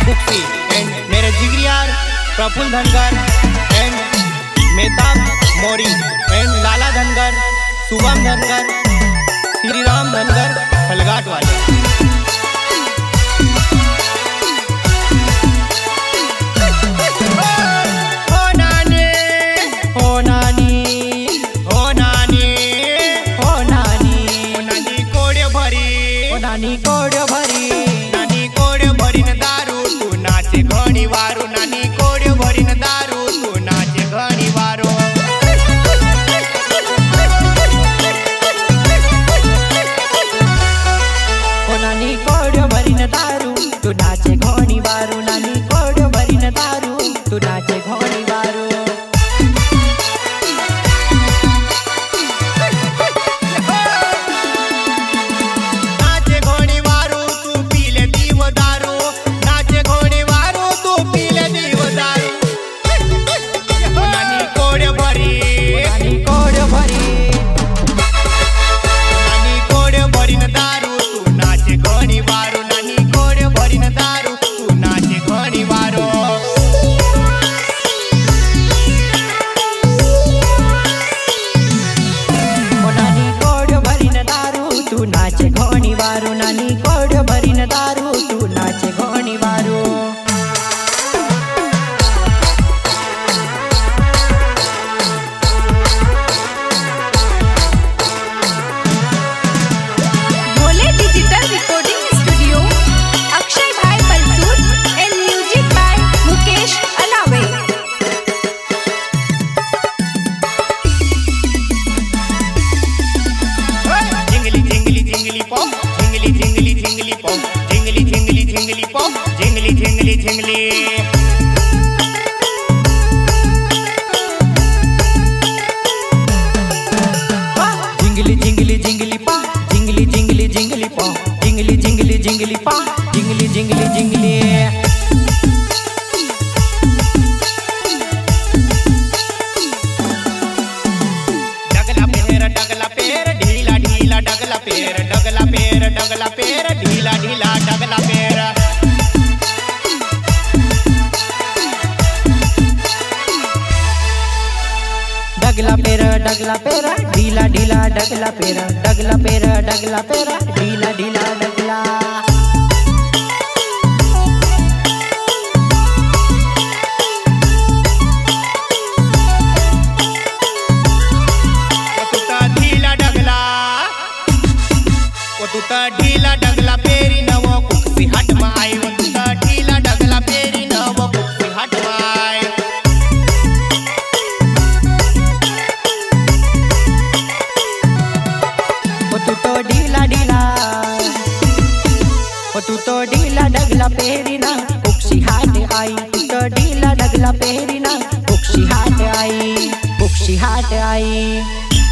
बुक्सी and मेरे जिगरी यार प्रफुल्ल धनगर एंड मेहताब मोरी एंड लाला धनगर, शुभम धनगर, श्री राम धनगर फलगाट वाले। नानी कोड भरी, नानी कोड भरी न दारू तू नाचे घणी वारू, नानी कोड भरी न दारू तू नाचे घणी वारू। ओ नानी कोड भरी न दारू तू नाचे घणी वारू, नानी कोड भरी न दारू तू नाचे घणी वारू। नानी कोड भरी न दारू तू नाचे घणी वारू। Bhole digital recording studio, Akshay भाई Palsur and music by Mukesh Alawe. जिंगली जिंगली जिंगली पॉप, जिंगली जिंगली जिंगली पॉप, जिंगली जिंगली जिंगली पॉप, जिंगली जिंगली जिंगली। जिंगली जिंगली जिंगली पा, जिंगली जिंगली जिंगली पा, जिंगली जिंगली जिंगली पा, जिंगली जिंगली जिंगली। डगला पेर ढीला ढीला डगला पेर, डगला पेर ढीला ढीला डगला पेर। डगला पेर ढीला ढीला डगला पेर, डगला पेर ढीला ढीला डगला। ढीला डगला पेरी नव कुक्सी हट माय, ढीला डगला पेरी नव कुक्सी हट माय। तू तो ढीला ढीला, तू तो ढीला डगला पेरी ना कुक्सी हाट आई, तू तो ढीला डगला पेरी ना कुक्सी हाट आई, कुक्सी हाट आई।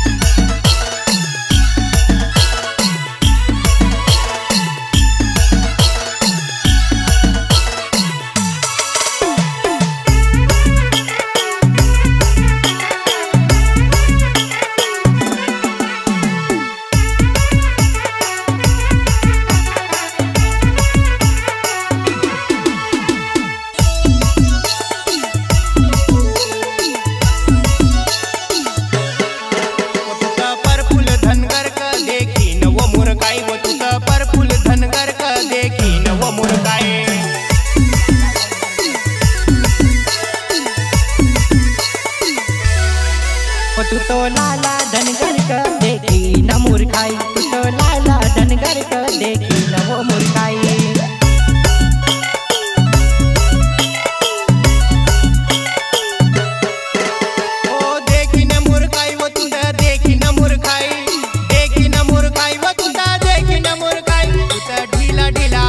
तू तो लाला धनगर का देखी न मूर्खाई, तू तो लाला धनगर का देखी न वो मूर्खाई। ओ देखी न मूर्खाई वो तू देखी न मूर्खाई, देखी न मूर्खाई वो तू देखी न मूर्खाई। तू तो ढीला ढीला,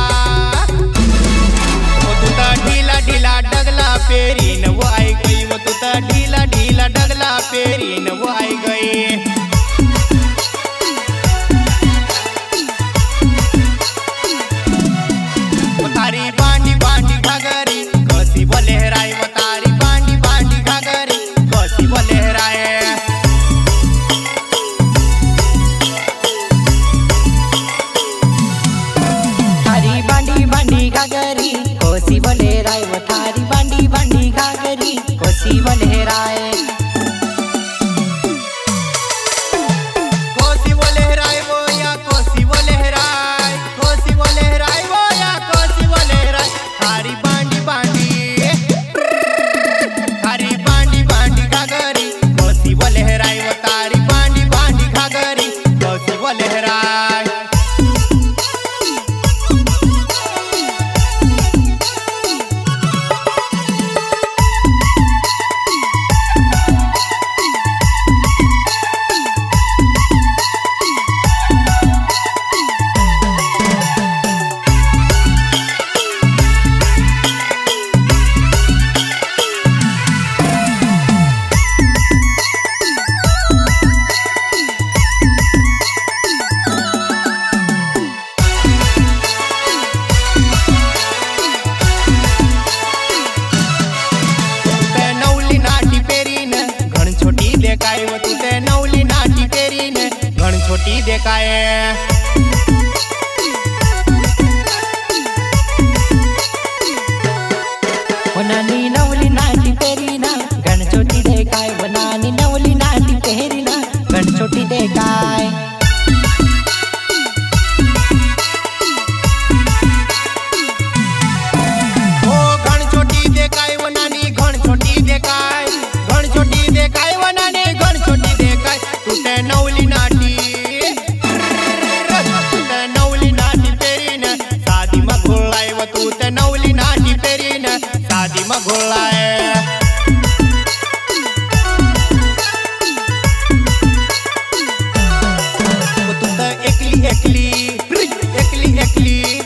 वो तू तो ढीला ढीला डगला पेरी न वो आई गई, वो तू तो ढीला ढीला डगला पेरी न वो आई गई। तारी बांडी बांडी घागरी कसी वो लहराए, वो तारी बांडी बांडी घागरी कसी वो लहराए। तारी बांडी बांडी घागरी कसी वो देखाए। नानी नवली नाटी पेरी ना गण छोटी देखाय, नानी नवली नाटी पेरी ना गण छोटी देखाय। ओ गण छोटी देखाय वो नानी गण छोटी देखाय, गण छोटी देखाय वो नानी गण छोटी देखाय। तुटे नवली नाटी नवली नाटी पेरी न शादी में घोलाय वो, तू ते नवली नाटी पेरी न शादी में घोलाय। तू तो एकली एकली एकली एकली